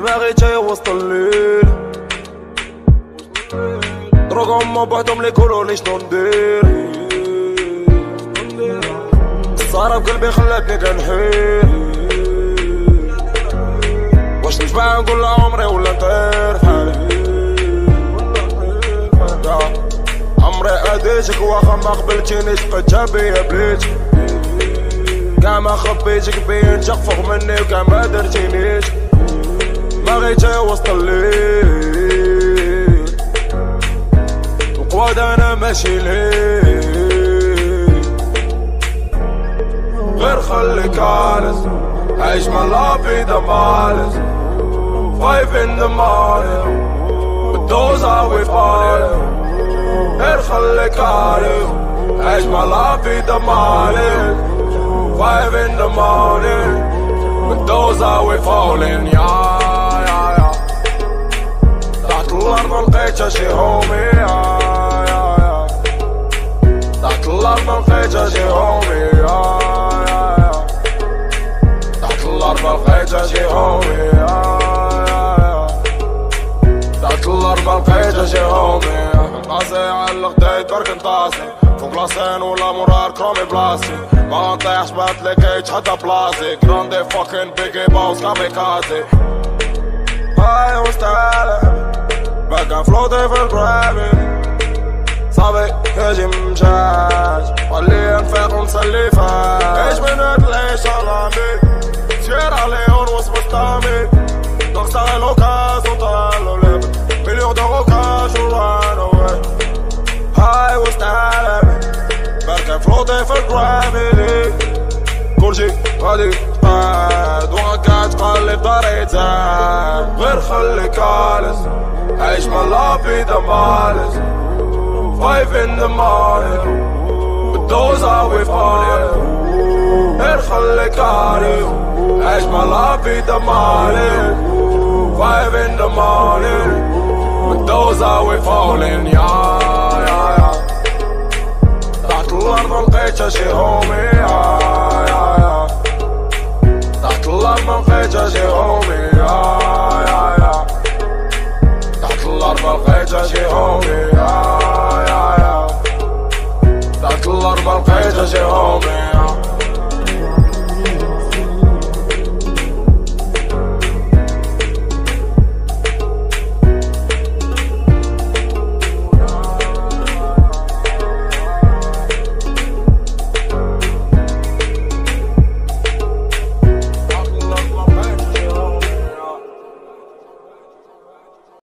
دماغي جاي وسط الليل دروغ هما بوحدهم لي يقولولي شنو ندير السهرة بقلبي خلاتني كنحير واش نتبع نقول لها عمري ولا نطير فحالي عمري اديتك واخا ما قبلتينيش بقيتها بيا بليتك كاع ما خبيتك بين تخفق مني وكاع ما درتينيش ما غيتي وسط الليل وقواد انا ماشي ليه غير خليك عالز عيش ما لا فيدا مالز 5 in the morning but those are we falling غير خليك عالز عيش ما لا فيدا مالز 5 in the morning but those are we falling تحت الارض ملقيتها شي هومي تحت الارض ملقيتها شي هومي تحت الارض ملقيتها شي هومي تحت الارض ملقيتها شي هومي قاسي علق دايت برك نطاسي فوق لاسين ولا مرار كرومي بلاستي ما نطيحش باتليكيتش حتى بلاستيك جراندي فاكين بيكي باوس كاميكازي هاي مستعالة بقى فلوتي في الجرافي صافي يجي مجاج خليه نفيق ونسلي فاش ايش من هتلاقيش علامي سير عليهم وسط مستامي نغسل لوكاس وطالو ليبل مليون دورو كاش وران اواي هاي مستعالة بركة فلوتي في الجرافي كلشي غادي تقاد وقاعد تقلب طريقتك غير خليك عالز عيش ما لا فيدا مالز 5 in the morning but those are we falling غير خليك عالز عيش ما لا فيدا مالز 5 in the morning but those are we falling تحت الارض ملقيتها شي هومي تحت الارض ملقيتها شي هومي تحت الارض ملقيتها شي هومي تحت الارض ملقيتها شي هومي